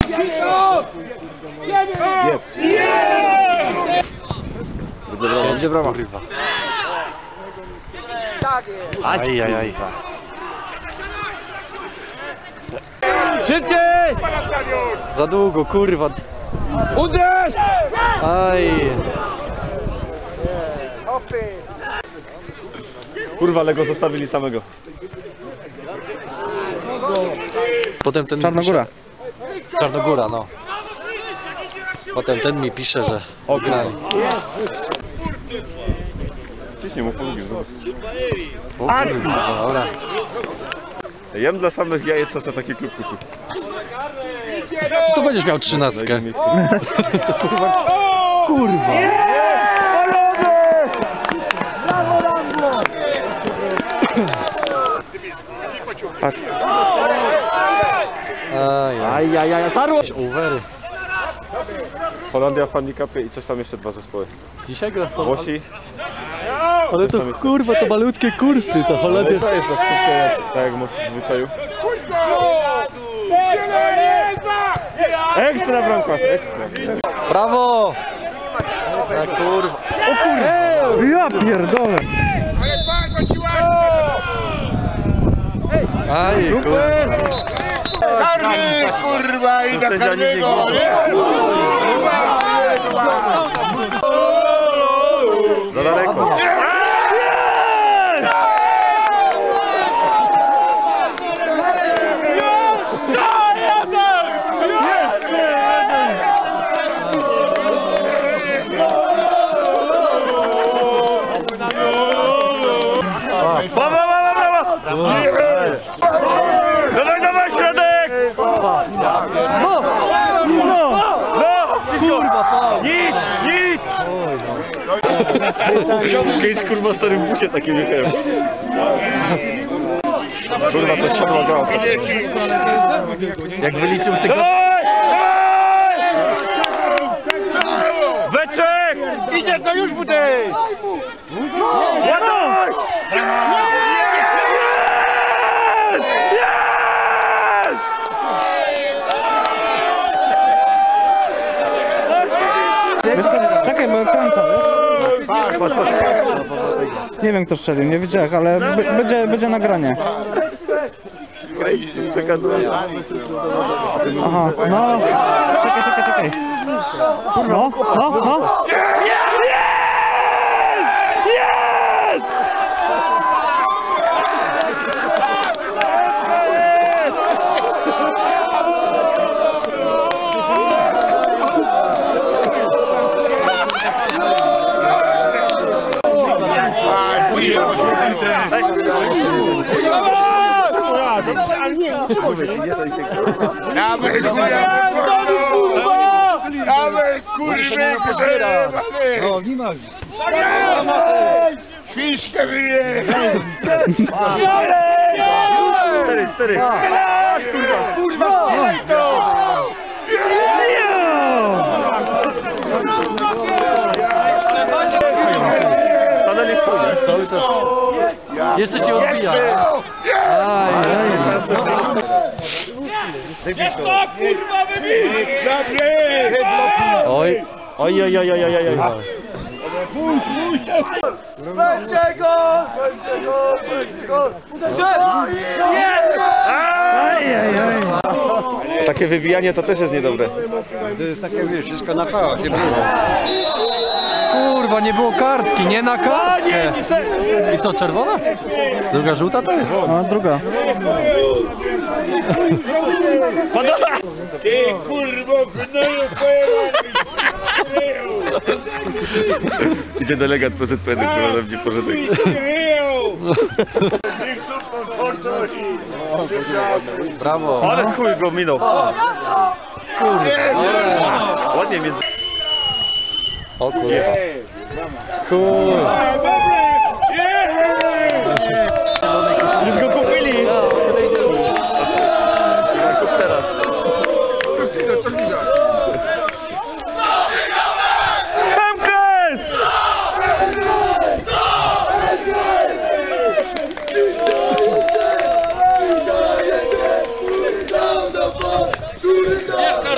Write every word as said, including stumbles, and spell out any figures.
Będzie brama. Aj, aj, aj. Szybciej! Za długo, kurwa. Uderz! Aj. Kurwa, ale go zostawili samego. Potem ten Czarnogóra. Pisze... Czarnogóra, no. Potem ten mi pisze, że ograli. Ciśnie mu polubił, zobacz. O kurwa, dobra. Jem dla samych jajec sosa taki klub kutu. To będziesz miał trzynastkę. To kurwa. Kurwa. Patrz. Aj, aj, aj, starło! Overy. Holandia w handicapie i coś tam jeszcze dwa zespoły. Dzisiaj gra w Włosi. Ale to kurwa, to malutkie kursy, to Holandia. To jest na skutkę, tak jak masz w zwyczaju. Ekstra bramkarz, ekstra. Brawo! Na kurwa. O kurwa! Ja pierdolę. Aj, kurwa. Karny, kurwa, i za karnego! Za daleko. Dawaj, dawaj, środek! No! No! No! Kurwa, faul! Nic! Nic! Kiedyś kurwa w starym busie takie wjechałem. Kurwa, coś siadła gra ostatnio. Jak wyliczył tego... Weczek! Idzie, to już budę! Ładuj! Czekaj, bo kręcam, wiesz? Nie wiem kto strzelił, nie widziałem, ale będzie, będzie nagranie. Aha, no. Czekaj, czekaj, czekaj. No, no, no. Dawaj, kurwa! Dawaj, kurwa! No, nie ma. Świszkę wyje! Cztery, cztery. Kurwa, kurwa, strzelaj to! Stanęli w chuj, Cały czas. Jeszcze się odbija. Aj, aj. Kurwa, wybij! Oj, oj, oj, oj, oj, oj, oj. Będzie gol! Będzie gol! Będzie gol! Aj, aj, aj. Takie wybijanie to też jest niedobre. To jest takie, wiesz, wszystko na pałach. Kurwa, nie było kartki, nie na kartkę. I co, czerwona? Druga żółta to jest? No, druga. Ty, kurwo, gnoju, Idzie delegat P Z P N, który nam będzie porządek. Brawo. Ale chuj go minął. Ładnie między... O kurwa. Kurwa.